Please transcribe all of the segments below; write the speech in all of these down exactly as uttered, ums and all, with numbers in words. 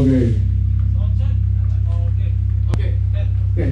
Okay. Okay. Okay.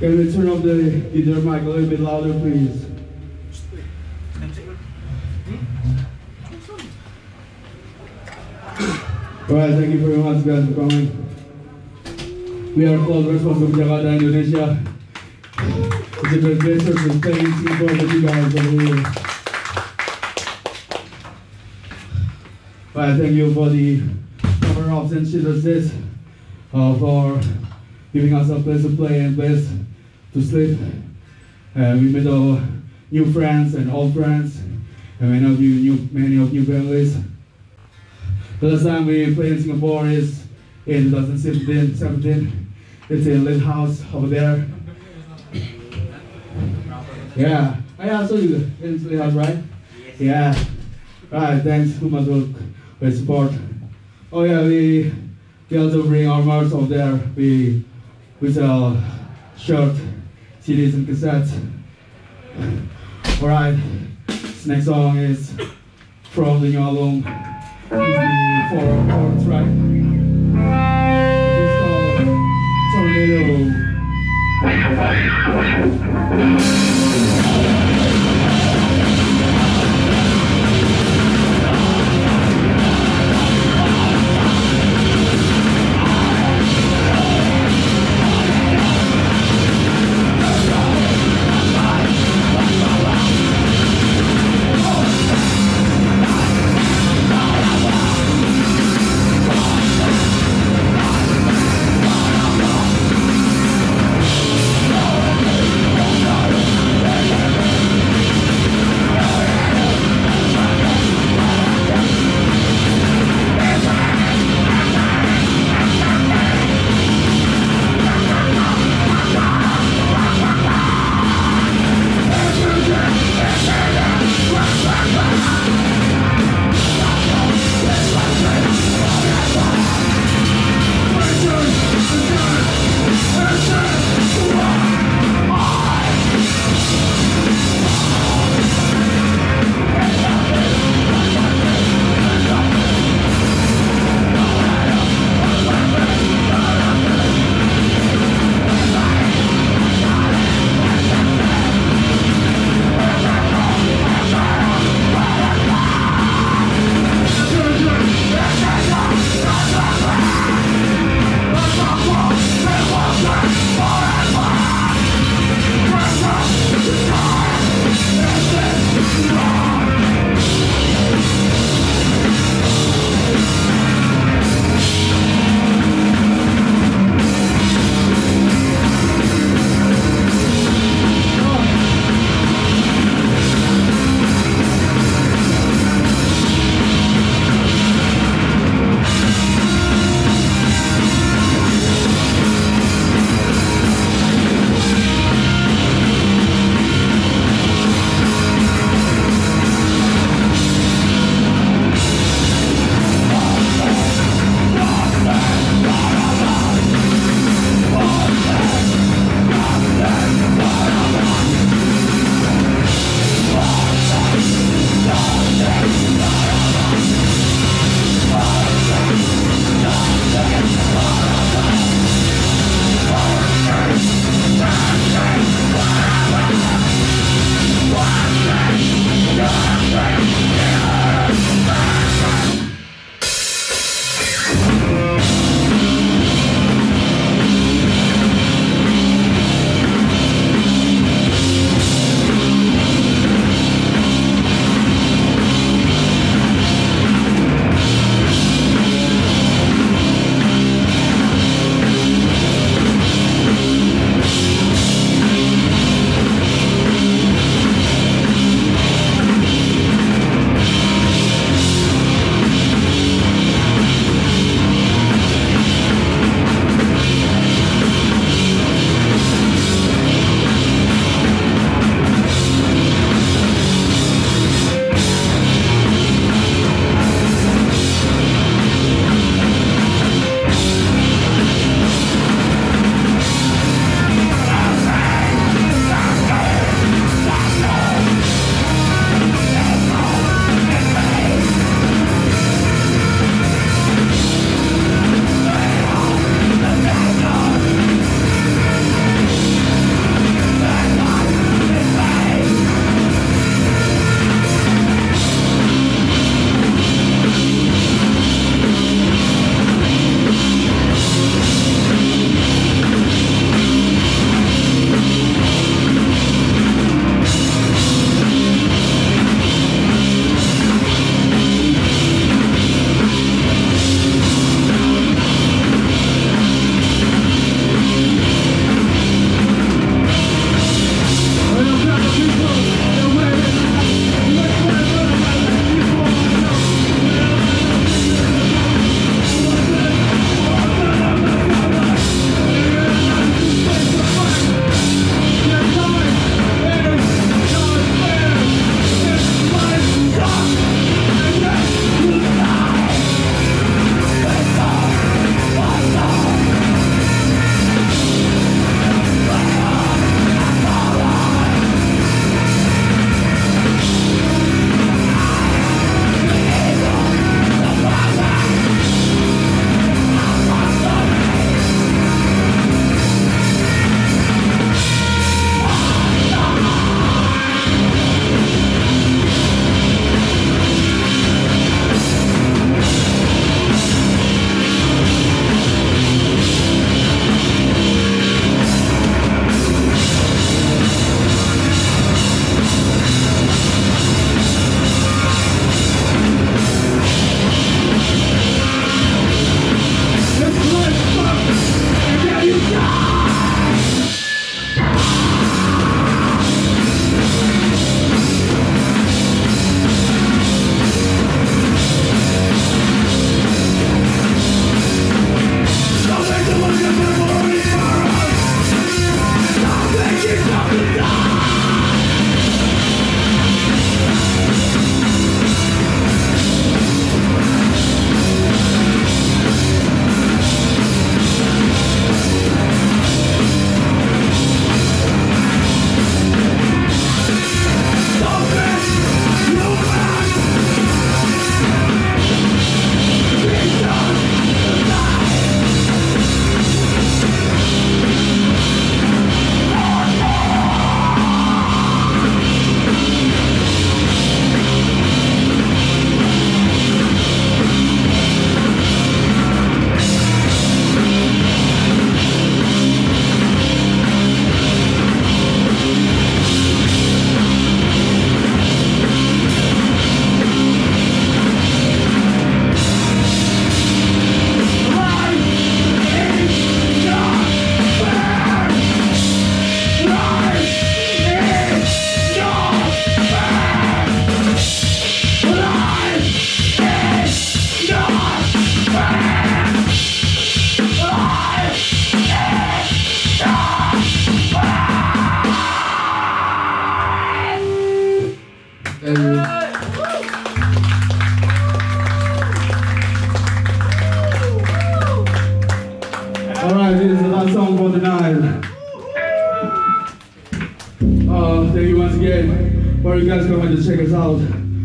Can we turn up the guitar mic a little bit louder, please? Alright, thank you very much guys for coming. We are called Response from Jakarta, Indonesia. It's a great pleasure to play in Singapore with you guys over here. Alright, thank you for the cover ups and shit as this, uh, for giving us a place to play and place to sleep. Uh, we met our new friends and old friends, and many of you new, many of new families. The last time we played in Singapore is in two thousand seventeen. It's a lit house over there. Yeah, I also you. It's lit house, right? Yeah. Right. Thanks so much for your support. Oh yeah, we we also bring our merch over there. We we sell shirts, C Ds, and cassettes. All right. This next song is from the new album. It's the four chords, right? It's called Tornado. Tornado. Thank you. Alright, this is the last song for the night. Uh, thank you once again for you guys coming to check us out.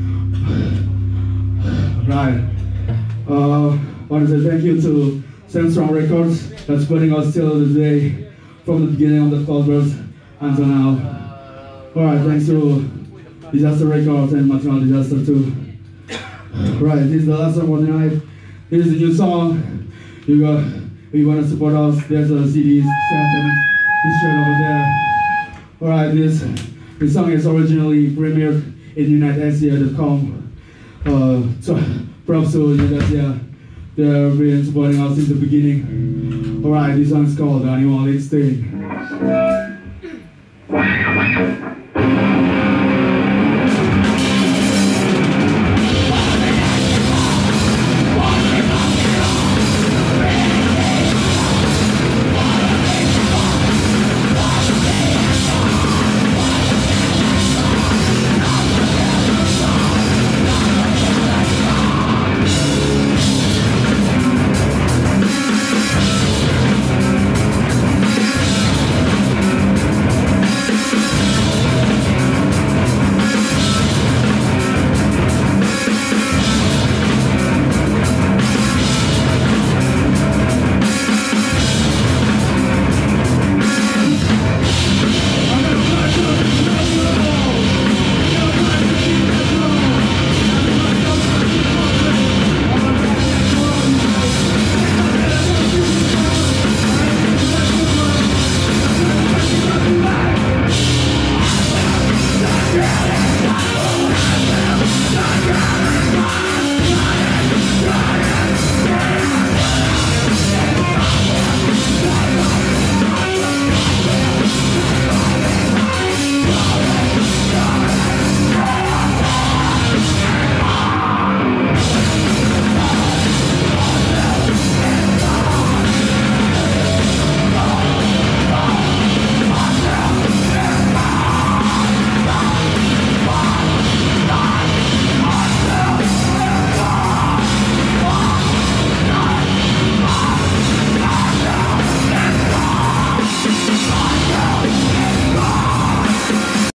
Right. Uh, want to say thank you to Samstrong Records that's putting us till the day from the beginning of the Cloudburst until now. Alright, thanks to Disaster Records and Material Disaster too. Right, this is the last song for the night. This is a new song. You got, if you want to support us, there's a C D stamp this shirt over there. Alright, this this song is originally premiered in united asia dot com. Uh, so props to United. They've been supporting us since the beginning. Alright, this song is called Animal Instinct.